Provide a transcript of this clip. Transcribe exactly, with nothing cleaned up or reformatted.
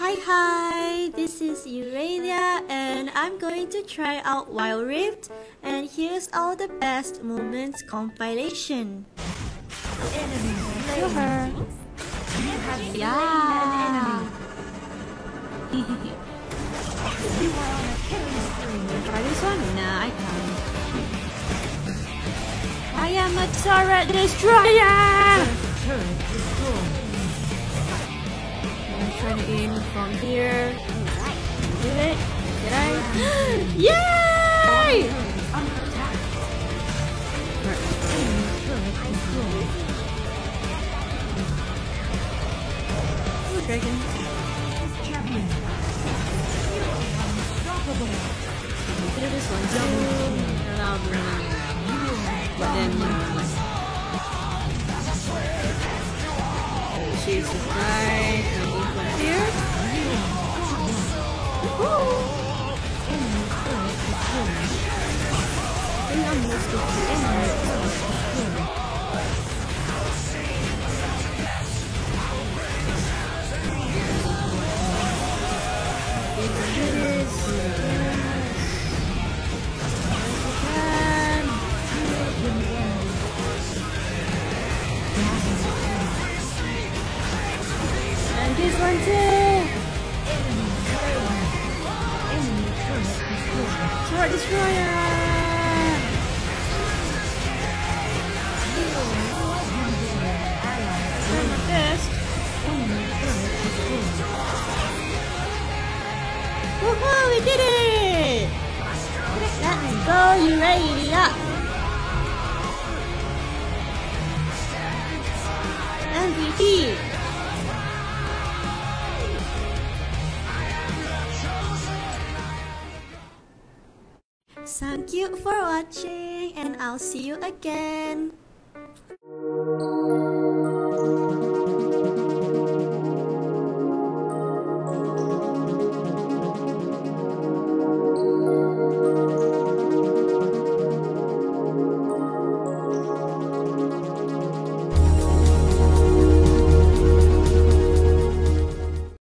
Hi hi, this is Aurelia and I'm going to try out Wild Rift, and here's all the best moments compilation. Kill her. Yeah. Try this one? Nah, I can't. I am a turret destroyer! I'm trying to aim from here. Did it? Did I? Yay! Ooh, dragon. Do this one too. But then, uh, she's right. From here. I think I'm used to and this one too. Sword Destroyer. Try my best. Woohoo! We did it! Let's go, Aurelia! M V P! Thank you for watching, and I'll see you again.